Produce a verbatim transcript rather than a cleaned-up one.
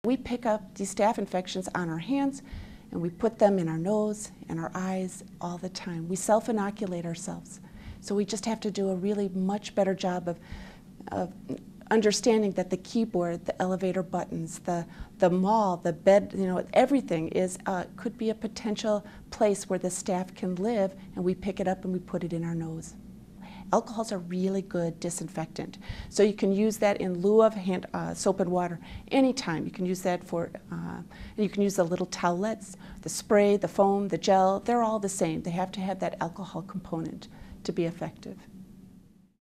We pick up these staph infections on our hands and we put them in our nose and our eyes all the time. We self-inoculate ourselves. So we just have to do a really much better job of, of understanding that the keyboard, the elevator buttons, the, the mall, the bed, you know, everything is, uh, could be a potential place where the staph can live, and we pick it up and we put it in our nose. Alcohol's a really good disinfectant. So you can use that in lieu of hand, uh, soap and water anytime. You can use that for, uh, and you can use the little towelettes, the spray, the foam, the gel. They're all the same. They have to have that alcohol component to be effective.